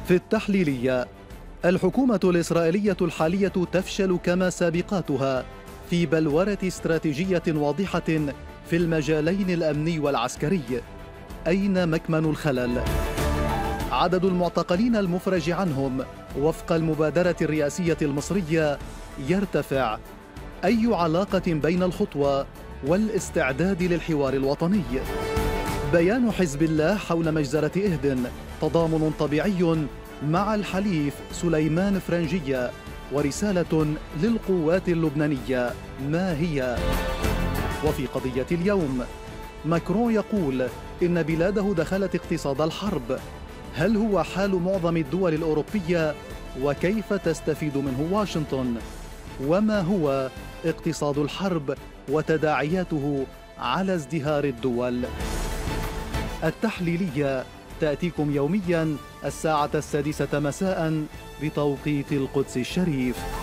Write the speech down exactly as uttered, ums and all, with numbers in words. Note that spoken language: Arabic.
في التحليلية: الحكومة الإسرائيلية الحالية تفشل كما سابقاتها في بلورة استراتيجية واضحة في المجالين الأمني والعسكري. أين مكمن الخلل؟ عدد المعتقلين المفرج عنهم وفق المبادرة الرئاسية المصرية يرتفع. أي علاقة بين الخطوة والاستعداد للحوار الوطني؟ بيان حزب الله حول مجزرة إهدن: تضامن طبيعي مع الحليف سليمان فرنجية، ورسالة للقوات اللبنانية، ما هي؟ وفي قضية اليوم: ماكرون يقول إن بلاده دخلت اقتصاد الحرب. هل هو حال معظم الدول الأوروبية؟ وكيف تستفيد منه واشنطن؟ وما هو اقتصاد الحرب وتداعياته على ازدهار الدول؟ التحليلية تأتيكم يومياً الساعة السادسة مساءً بتوقيت القدس الشريف.